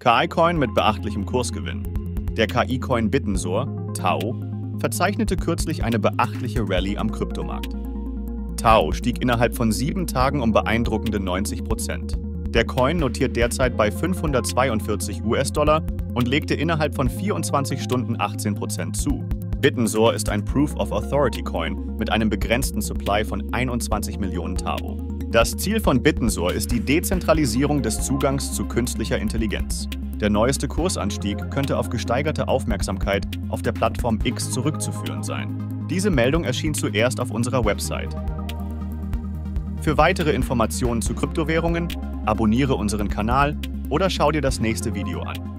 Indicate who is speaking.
Speaker 1: KI-Coin mit beachtlichem Kursgewinn. Der KI-Coin Bitensor, Tau, verzeichnete kürzlich eine beachtliche Rallye am Kryptomarkt. Tau stieg innerhalb von 7 Tagen um beeindruckende 90%. Der Coin notiert derzeit bei 542 US-Dollar und legte innerhalb von 24 Stunden 18% zu. Bitensor ist ein Proof-of-Authority-Coin mit einem begrenzten Supply von 21 Millionen Tau. Das Ziel von Bitensor ist die Dezentralisierung des Zugangs zu künstlicher Intelligenz. Der neueste Kursanstieg könnte auf gesteigerte Aufmerksamkeit auf der Plattform X zurückzuführen sein. Diese Meldung erschien zuerst auf unserer Website. Für weitere Informationen zu Kryptowährungen abonniere unseren Kanal oder schau dir das nächste Video an.